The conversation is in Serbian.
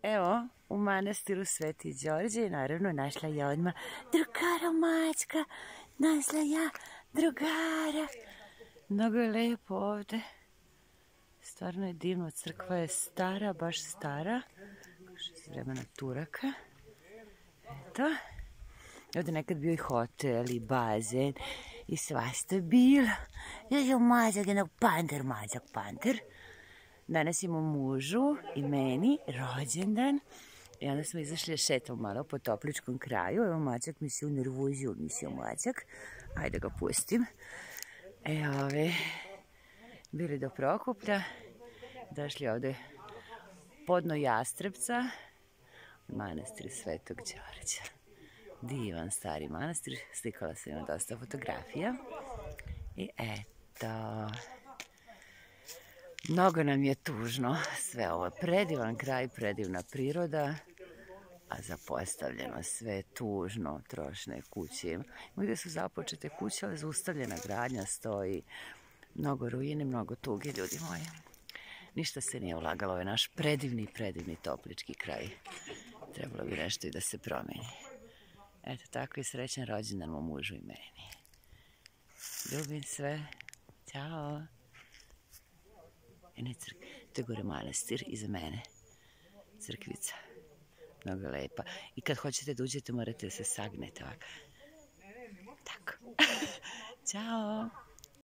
Evo, u manastiru Sveti Đorđe i naravno našla je odmah drugara Mačka. Našla ja drugara. Mnogo je lepo ovde. Stvarno je divno, crkva je stara, baš stara. Iz vremena Turaka. Eto. Ovde nekad bio i hotel i bazen i svašta je bilo. Ja Mađak, jednog Mađak panter. Danas imamo mužu i meni rođendan. I onda smo izašli da šetamo malo po Topličkom kraju. Evo Mađak mi se unervozio, mislio Mađak. Ajde ga pustim. Bili do Prokuplja. Došli ovde podno Jastrebca. Manastir Svetog Đorđa. Divan stari manastir. Slikala sam ima dosta fotografija. I eto. Mnogo nam je tužno sve ovo. Predivan kraj, predivna priroda, a zapostavljeno sve tužno, trošne kuće. Ima gde su započete kuće, ali zaustavljena gradnja stoji. Mnogo ruine, mnogo tuge, ljudi moji. Ništa se nije ulagalo, ovo je naš predivni, predivni Toplički kraj. Trebalo bi nešto i da se promeni. Eto, tako i srećan rođendan mom mužu i meni. Ljubim sve. Ćao. To je gore manastir iza mene. Crkvica. Mnogo lepa. I kad hoćete da uđete morate da se sagnete ovako. Tako. Ćao.